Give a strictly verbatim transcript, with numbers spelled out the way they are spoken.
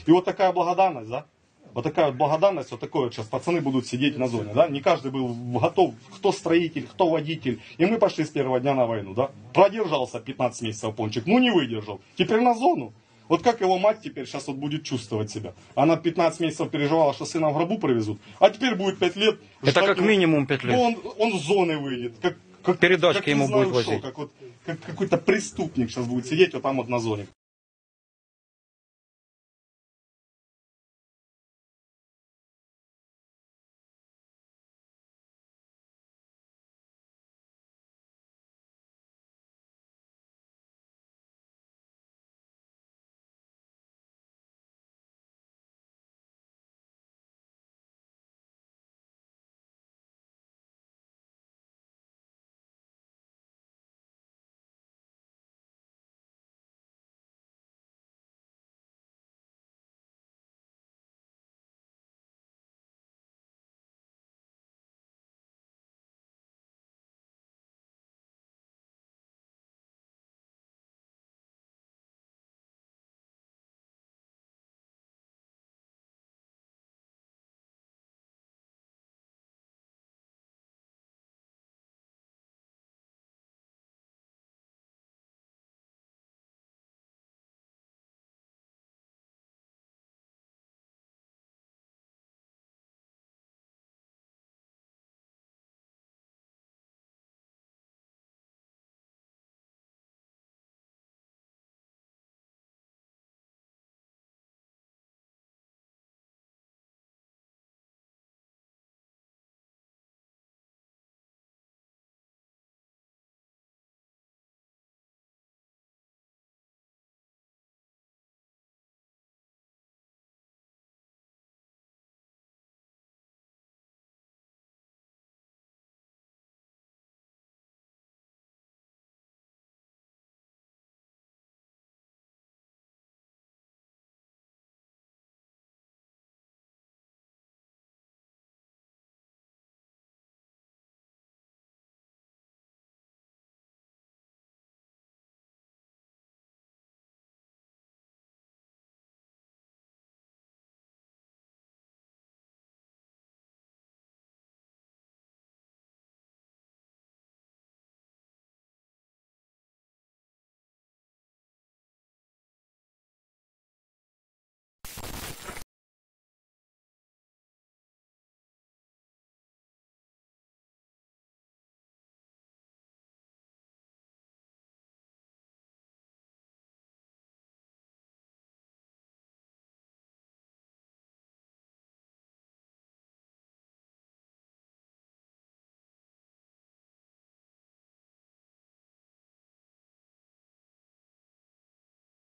И вот такая благодарность, да? Вот такая вот благодарность, вот такое вот сейчас пацаны будут сидеть на зоне, да? Не каждый был готов, кто строитель, кто водитель. И мы пошли с первого дня на войну, да? Продержался пятнадцать месяцев Пончик, ну не выдержал. Теперь на зону. Вот как его мать теперь сейчас вот будет чувствовать себя. Она пятнадцать месяцев переживала, что сына в гробу привезут, а теперь будет пять лет. Это как его, минимум пять лет. Ну, он, он с зоны выйдет. Как, как, Передачки как, ему знаю, будут что, возить. Как, вот, как какой-то преступник сейчас будет сидеть вот там вот на зоне.